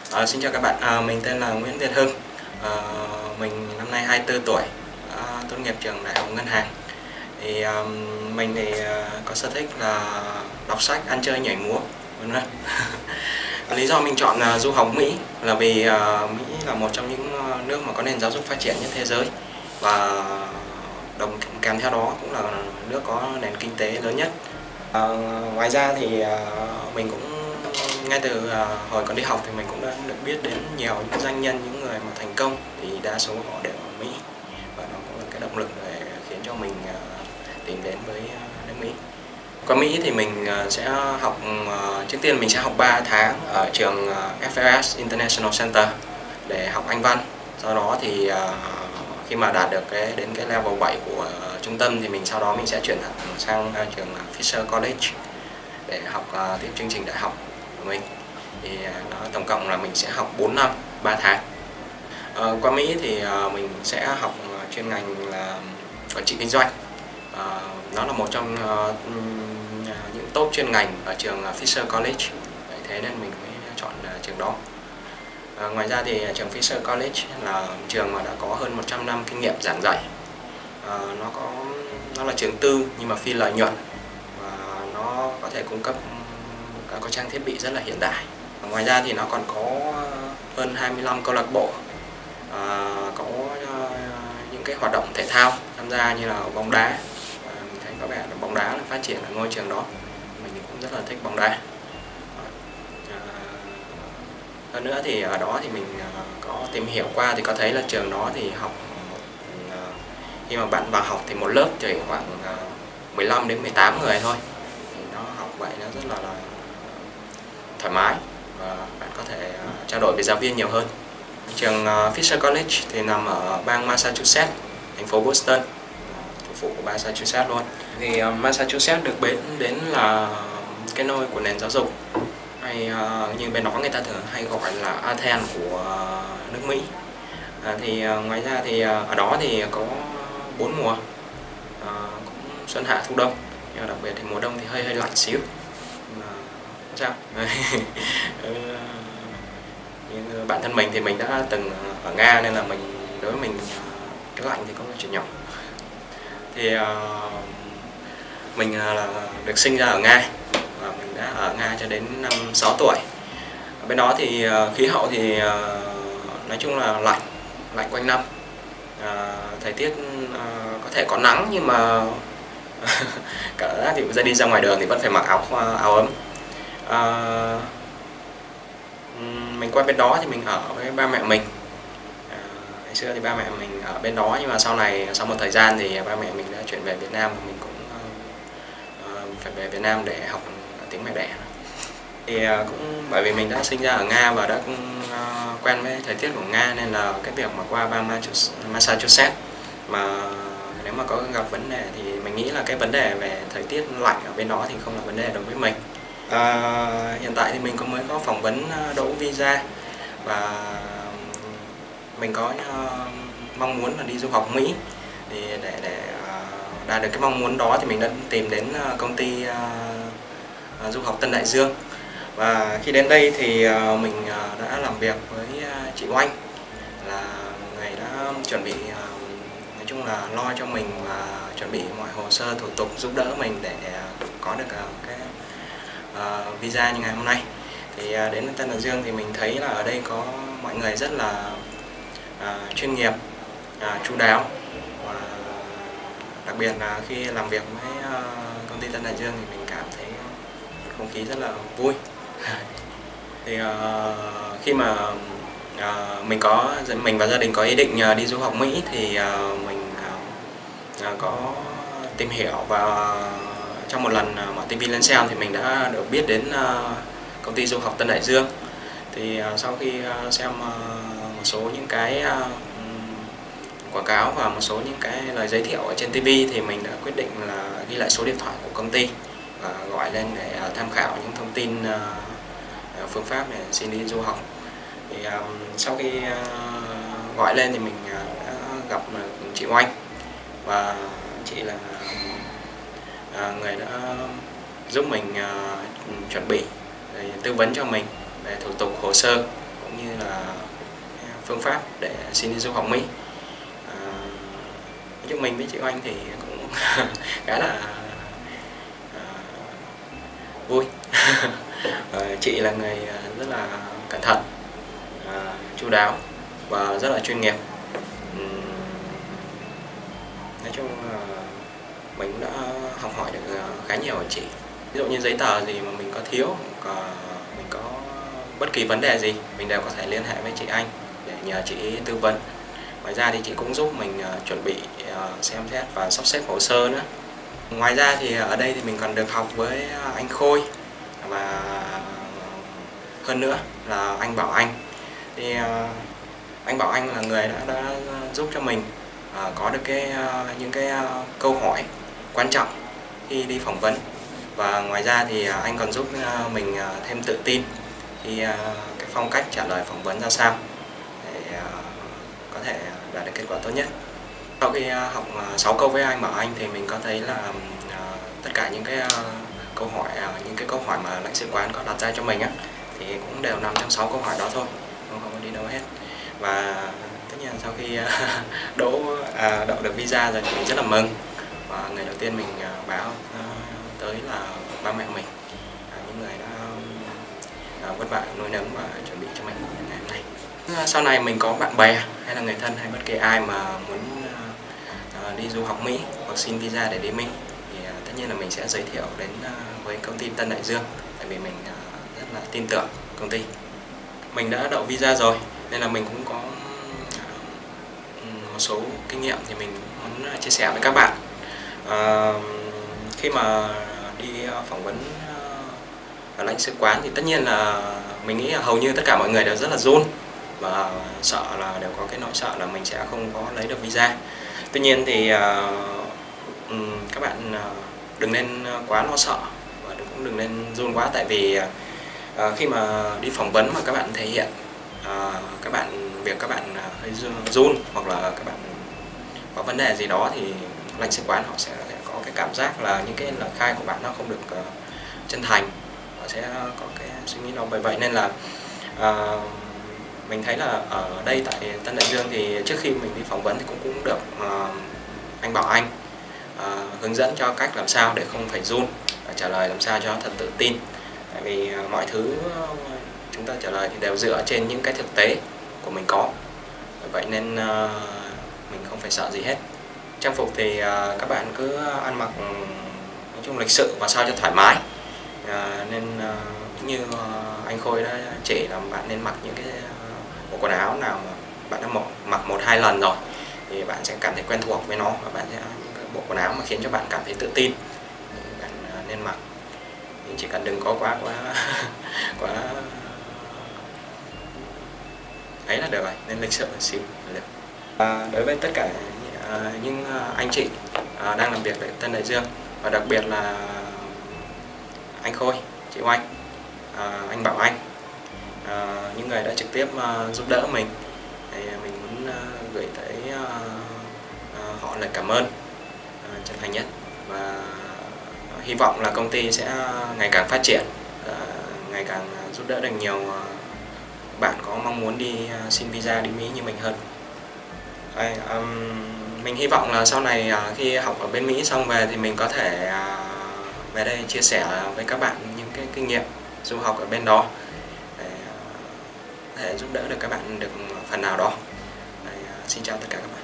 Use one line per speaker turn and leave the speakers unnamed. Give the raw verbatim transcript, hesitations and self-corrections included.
À, xin chào các bạn, à, mình tên là Nguyễn Việt Hưng, à, mình năm nay hai mươi tư tuổi, à, tốt nghiệp trường Đại học Ngân hàng. Thì à, mình thì à, có sở thích là đọc sách, ăn chơi, nhảy múa, vân vân. Lý do mình chọn à, du học Mỹ là vì à, Mỹ là một trong những nước mà có nền giáo dục phát triển nhất thế giới, và đồng kèm theo đó cũng là nước có nền kinh tế lớn nhất. À, ngoài ra thì à, mình cũng ngay từ à, hồi còn đi học thì mình cũng đã được biết đến nhiều những doanh nhân, những người mà thành công, thì đa số họ đều ở Mỹ, và nó cũng là cái động lực để khiến cho mình à, tìm đến với à, nước Mỹ. Qua Mỹ thì mình à, sẽ học à, trước tiên mình sẽ học ba tháng ở trường à, ép ép ét International Center để học Anh văn. Sau đó thì à, khi mà đạt được cái đến cái level bảy của uh, trung tâm thì mình sau đó mình sẽ chuyển thẳng sang uh, trường uh, Fisher College để học uh, tiếp chương trình đại học của mình. Thì uh, nó tổng cộng là mình sẽ học bốn năm ba tháng. Uh, qua Mỹ thì uh, mình sẽ học uh, chuyên ngành là quản trị kinh doanh. Uh, nó là một trong uh, những top chuyên ngành ở trường uh, Fisher College. Vậy thế nên mình mới chọn uh, trường đó. À, ngoài ra thì trường Fisher College là trường mà đã có hơn một trăm năm kinh nghiệm giảng dạy. À, nó có nó là trường tư nhưng mà phi lợi nhuận, và nó có thể cung cấp các có trang thiết bị rất là hiện đại. À, ngoài ra thì nó còn có hơn hai mươi lăm câu lạc bộ, à, có uh, những cái hoạt động thể thao tham gia như là bóng đá. À, mình thấy có vẻ là bóng đá là phát triển ở ngôi trường đó. Mình cũng rất là thích bóng đá. Hơn nữa thì ở đó thì mình có tìm hiểu qua thì có thấy là trường đó thì học một, khi mà bạn vào học thì một lớp chỉ khoảng mười lăm đến mười tám người thôi, thì nó học vậy nó rất là, là thoải mái, và bạn có thể trao đổi với giáo viên nhiều hơn. Trường Fisher College thì nằm ở bang Massachusetts, thành phố Boston, thủ phủ của Massachusetts luôn. Thì Massachusetts được biết đến là cái nôi của nền giáo dục, hay uh, như bên đó người ta thường hay gọi là Athens của uh, nước Mỹ. À, thì uh, ngoài ra thì uh, ở đó thì có bốn mùa, uh, cũng xuân hạ thu đông, nhưng mà đặc biệt thì mùa đông thì hơi hơi lạnh xíu. Mà sao? Như bản thân mình thì mình đã từng ở Nga nên là mình đối với mình cái lạnh thì có một chuyện nhỏ. Thì uh, mình uh, là được sinh ra ở Nga, và mình đã ở Nga cho đến năm sáu tuổi. Ở bên đó thì uh, khí hậu thì uh, nói chung là lạnh, lạnh quanh năm. Uh, thời tiết uh, có thể có nắng nhưng mà cả thì ra đi ra ngoài đường thì vẫn phải mặc áo áo ấm. Uh, mình qua bên đó thì mình ở với ba mẹ mình. Uh, ngày xưa thì ba mẹ mình ở bên đó, nhưng mà sau này sau một thời gian thì ba mẹ mình đã chuyển về Việt Nam, và mình cũng uh, phải về Việt Nam để học tiếng mẹ đẻ. Thì cũng bởi vì mình đã sinh ra ở Nga và đã uh, quen với thời tiết của Nga, nên là cái việc mà qua bang Massachusetts mà nếu mà có gặp vấn đề thì mình nghĩ là cái vấn đề về thời tiết lạnh ở bên đó thì không là vấn đề đối với mình. Uh, hiện tại thì mình có mới có phỏng vấn đỗ visa, và mình có uh, mong muốn là đi du học Mỹ. Thì để để uh, đạt được cái mong muốn đó thì mình đã tìm đến uh, công ty uh, du học Tân Đại Dương. Và khi đến đây thì uh, mình uh, đã làm việc với uh, chị Oanh, là người đã chuẩn bị uh, nói chung là lo cho mình và chuẩn bị mọi hồ sơ thủ tục, giúp đỡ mình để uh, có được uh, cái uh, visa như ngày hôm nay. Thì uh, đến Tân Đại Dương thì mình thấy là ở đây có mọi người rất là uh, chuyên nghiệp, uh, chu đáo, và đặc biệt là khi làm việc với uh, công ty Tân Đại Dương thì mình cảm thấy không khí rất là vui. Thì uh, khi mà uh, mình có mình và gia đình có ý định uh, đi du học Mỹ thì uh, mình uh, có tìm hiểu, và trong một lần uh, mở ti vi lên xem thì mình đã được biết đến uh, công ty du học Tân Đại Dương. Thì uh, sau khi uh, xem uh, một số những cái uh, quảng cáo và một số những cái lời giới thiệu ở trên ti vi thì mình đã quyết định là ghi lại số điện thoại của công ty và gọi lên để tham khảo những thông tin, uh, phương pháp để xin đi du học. Thì um, sau khi uh, gọi lên thì mình uh, đã gặp chị Oanh, và chị là uh, người đã giúp mình uh, chuẩn bị, tư vấn cho mình về thủ tục hồ sơ cũng như là phương pháp để xin đi du học Mỹ. À, nói chung mình với chị Oanh thì cũng khá là à, vui. À, chị là người rất là cẩn thận, à, chu đáo và rất là chuyên nghiệp. Uhm, nói chung là mình đã học hỏi được khá nhiều ở chị. Ví dụ như giấy tờ gì mà mình có thiếu, mình có bất kỳ vấn đề gì, mình đều có thể liên hệ với chị Anh để nhờ chị tư vấn. Ngoài ra thì chị cũng giúp mình chuẩn bị, xem xét và sắp xếp hồ sơ nữa. Ngoài ra thì ở đây thì mình còn được học với anh Khôi, và hơn nữa là anh Bảo Anh. Thì anh Bảo Anh là người đã, đã giúp cho mình có được cái những cái câu hỏi quan trọng khi đi phỏng vấn. Và ngoài ra thì anh còn giúp mình thêm tự tin khi cái phong cách trả lời phỏng vấn ra sao để có thể đạt được kết quả tốt nhất. Sau khi học sáu câu với anh Bảo Anh thì mình có thấy là tất cả những cái câu hỏi, những cái câu hỏi mà lãnh sự quán có đặt ra cho mình á, thì cũng đều nằm trong sáu câu hỏi đó thôi, không, không có đi đâu hết. Và tất nhiên sau khi đỗ à, đậu được visa rồi thì mình rất là mừng. Và người đầu tiên mình báo tới là ba mẹ mình, những người đã vất vả nuôi nấng và chuẩn bị cho mình ngày hôm nay. Sau này mình có bạn bè hay là người thân hay bất kỳ ai mà muốn đi du học Mỹ hoặc xin visa để đi Mỹ thì tất nhiên là mình sẽ giới thiệu đến với công ty Tân Đại Dương, tại vì mình rất là tin tưởng công ty. Mình đã đậu visa rồi nên là mình cũng có một số kinh nghiệm thì mình muốn chia sẻ với các bạn. À, khi mà đi phỏng vấn ở lãnh sự quán thì tất nhiên là mình nghĩ là hầu như tất cả mọi người đều rất là run và sợ là đều có cái nỗi sợ là mình sẽ không có lấy được visa. Tuy nhiên thì uh, các bạn đừng nên quá lo sợ và cũng đừng nên run quá, tại vì uh, khi mà đi phỏng vấn mà các bạn thể hiện uh, các bạn việc các bạn hơi run hoặc là các bạn có vấn đề gì đó thì lãnh sự quán họ sẽ có cái cảm giác là những cái lời khai của bạn nó không được uh, chân thành, họ sẽ có cái suy nghĩ đó. Bởi vậy nên là uh, mình thấy là ở đây tại Tân Đại Dương thì trước khi mình đi phỏng vấn thì cũng cũng được uh, anh Bảo Anh uh, hướng dẫn cho cách làm sao để không phải run và trả lời làm sao cho thật tự tin. Tại vì uh, mọi thứ uh, chúng ta trả lời thì đều dựa trên những cái thực tế của mình có. Bởi vậy nên uh, mình không phải sợ gì hết. Trang phục thì uh, các bạn cứ ăn mặc nói chung lịch sự và sao cho thoải mái. Uh, nên uh, như uh, anh Khôi đã chỉ là bạn nên mặc những cái uh, bộ quần áo nào mà bạn đã mặc một hai lần rồi thì bạn sẽ cảm thấy quen thuộc với nó, và bạn sẽ những cái bộ quần áo mà khiến cho bạn cảm thấy tự tin thì bạn uh, nên mặc. Nhưng chỉ cần đừng có quá quá quá ấy là được rồi, nên lịch sự một xíu là được. À, đối với tất cả uh, những anh chị uh, đang làm việc tại Tân Đại Dương, và đặc biệt là anh Khôi, chị Oanh, uh, anh Bảo Anh, uh, những người đã trực tiếp uh, giúp đỡ mình, thì mình muốn uh, gửi tới uh, uh, họ lời cảm ơn uh, chân thành nhất, và uh, hy vọng là công ty sẽ ngày càng phát triển, uh, ngày càng giúp đỡ được nhiều uh, bạn có mong muốn đi uh, xin visa đi Mỹ như mình hơn. Đây, um, mình hy vọng là sau này uh, khi học ở bên Mỹ xong về thì mình có thể uh, về đây chia sẻ với các bạn những cái kinh nghiệm du học ở bên đó để, uh, để giúp đỡ được các bạn được phần nào đó. Đây, uh, xin chào tất cả các bạn.